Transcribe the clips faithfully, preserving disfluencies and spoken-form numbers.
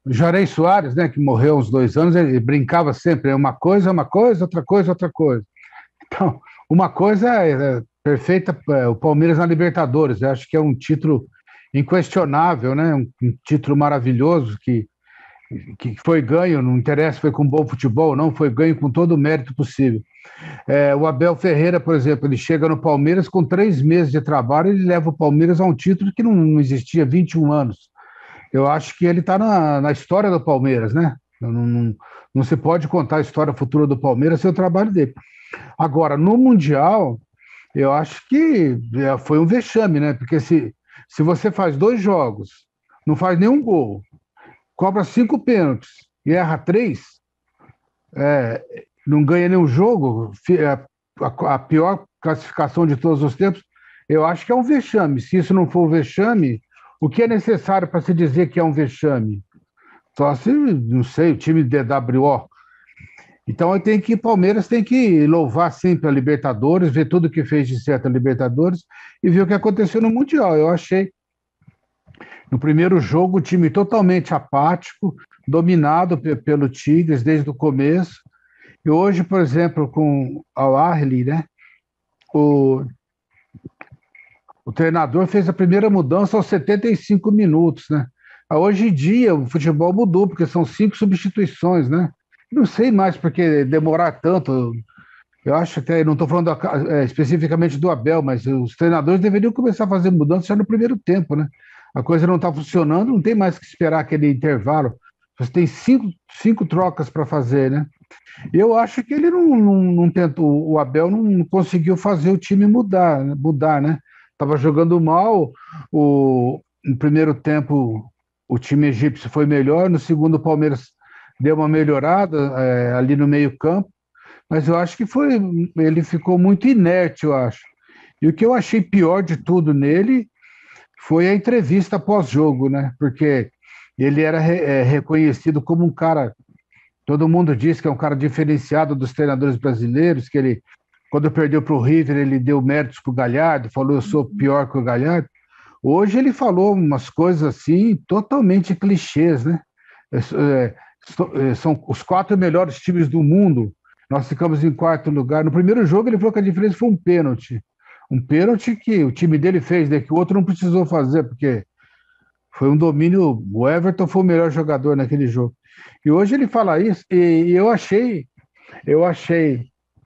Jarei Soares, né, que morreu há uns dois anos, ele brincava sempre, uma coisa, uma coisa, outra coisa, outra coisa. Então, uma coisa é, é perfeita, é, o Palmeiras na Libertadores, eu acho que é um título inquestionável, né, um, um título maravilhoso que, que foi ganho, não interessa se foi com bom futebol, não, foi ganho com todo o mérito possível. É, o Abel Ferreira, por exemplo, ele chega no Palmeiras com três meses de trabalho, ele leva o Palmeiras a um título que não, não existia há vinte e um anos. Eu acho que ele está na, na história do Palmeiras, né? Não, não, não se pode contar a história futura do Palmeiras sem o trabalho dele. Agora, no Mundial, eu acho que é, foi um vexame, né? Porque se, se você faz dois jogos, não faz nenhum gol, cobra cinco pênaltis e erra três, é, não ganha nenhum jogo, a, a pior classificação de todos os tempos, eu acho que é um vexame. Se isso não for um vexame, o que é necessário para se dizer que é um vexame? Só se, não sei, o time de D W O. Então, eu tenho que, Palmeiras tem que louvar sempre a Libertadores, ver tudo que fez de certo a Libertadores e ver o que aconteceu no Mundial. Eu achei, no primeiro jogo, o time totalmente apático, dominado pelo Tigres desde o começo. E hoje, por exemplo, com Al Ahly, né? O, o treinador fez a primeira mudança aos setenta e cinco minutos, né? Hoje em dia, o futebol mudou, porque são cinco substituições, né? Não sei mais porque demorar tanto. Eu acho até, não estou falando é, especificamente do Abel, mas os treinadores deveriam começar a fazer mudanças já no primeiro tempo, né? A coisa não está funcionando, não tem mais que esperar aquele intervalo. Você tem cinco, cinco trocas para fazer, né? Eu acho que ele não, não, não tentou, o Abel não conseguiu fazer o time mudar, mudar, né? Estava jogando mal, o, no primeiro tempo o time egípcio foi melhor, no segundo o Palmeiras deu uma melhorada é, ali no meio campo, mas eu acho que foi, ele ficou muito inerte, eu acho. E o que eu achei pior de tudo nele foi a entrevista pós-jogo, né? Porque ele era re, é, reconhecido como um cara, todo mundo diz que é um cara diferenciado dos treinadores brasileiros, que ele, quando perdeu para o River, ele deu méritos para o Galhardo, falou, eu sou pior que o Galhardo. Hoje ele falou umas coisas assim, totalmente clichês, né? É, é, são os quatro melhores times do mundo, nós ficamos em quarto lugar. No primeiro jogo ele falou que a diferença foi um pênalti. Um pênalti que o time dele fez, né, que o outro não precisou fazer, porque foi um domínio. O Everton foi o melhor jogador naquele jogo. E hoje ele fala isso, e eu achei, eu achei,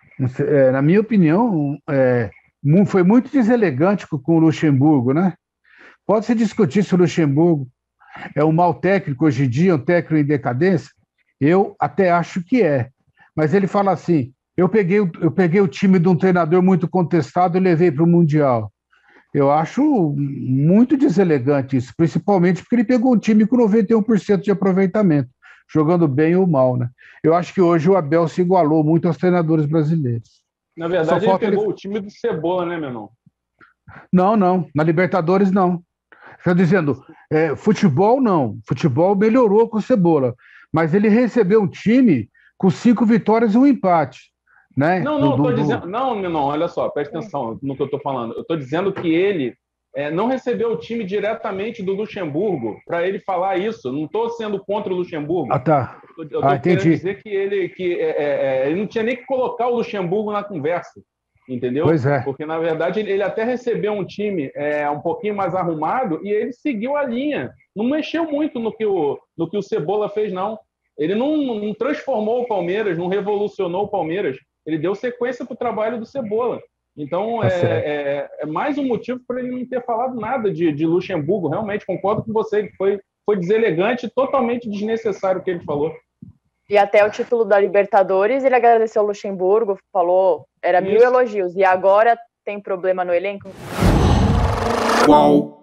é, na minha opinião, é, foi muito deselegante com, com o Luxemburgo, né? Pode-se discutir se o Luxemburgo é um mau técnico hoje em dia, um técnico em decadência? Eu até acho que é. Mas ele fala assim, eu peguei, eu peguei o time de um treinador muito contestado e levei para o Mundial. Eu acho muito deselegante isso, principalmente porque ele pegou um time com noventa e um por cento de aproveitamento, jogando bem ou mal, né? Eu acho que hoje o Abel se igualou muito aos treinadores brasileiros. Na verdade, ele pegou ele... o time do Cebola, né, meu irmão? Não, não. Na Libertadores, não. Estou dizendo, é, futebol não. Futebol melhorou com o Cebola. Mas ele recebeu um time com cinco vitórias e um empate. Né? Não, não, do, do, dizendo... não, não, olha só, presta atenção no que eu estou falando. Eu estou dizendo que ele é, não recebeu o time diretamente do Luxemburgo para ele falar isso. Não estou sendo contra o Luxemburgo. Ah, tá. Eu estou ah, querendo dizer que ele, que, é, é, ele não tinha nem que colocar o Luxemburgo na conversa. Entendeu? Pois é. Porque, na verdade, ele até recebeu um time é, um pouquinho mais arrumado e ele seguiu a linha. Não mexeu muito no que o, no que o Cebola fez, não. Ele não, não transformou o Palmeiras, não revolucionou o Palmeiras. Ele deu sequência para o trabalho do Cebola. Então, tá é, é, é mais um motivo para ele não ter falado nada de, de Luxemburgo. Realmente, concordo com você, que foi, foi deselegante, totalmente desnecessário o que ele falou. E até o título da Libertadores, ele agradeceu ao Luxemburgo, falou, era mil Isso. elogios. E agora tem problema no elenco? Qual?